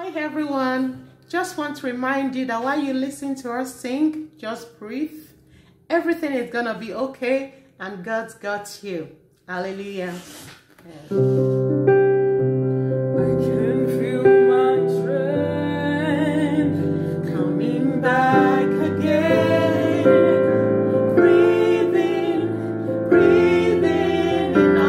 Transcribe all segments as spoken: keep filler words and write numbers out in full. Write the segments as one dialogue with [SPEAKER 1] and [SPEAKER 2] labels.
[SPEAKER 1] Hi everyone, just want to remind you that while you listen to us sing, just breathe. Everything is gonna be okay and God's got you. Hallelujah. Yeah.
[SPEAKER 2] I can feel my strength coming back again. Breathing, breathing in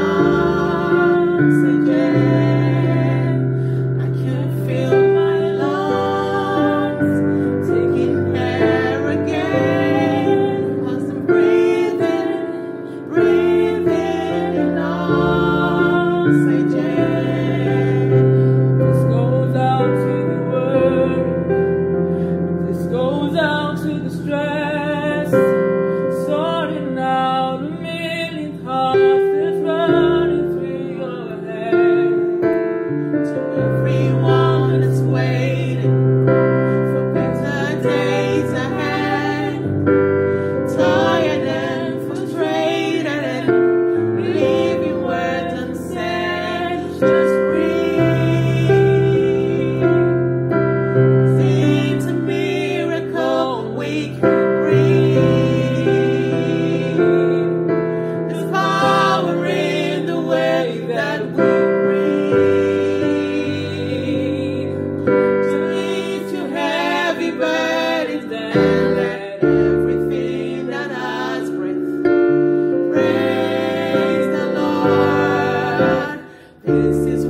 [SPEAKER 2] oxygen. I can feel my lungs taking air again. 'Cause I'm breathing, breathing in oxygen. This goes out to the world. This goes out to the stress. Sorting out a million thoughts that's running through your head. To everyone that's waiting for better days ahead. Tired and frustrated and leaving words unsaid. Just breathe. 'Cause it's a miracle we can breathe. There's power in the way that we breathe. To lift your heavy burdens and let everything that has breath praise the Lord. This is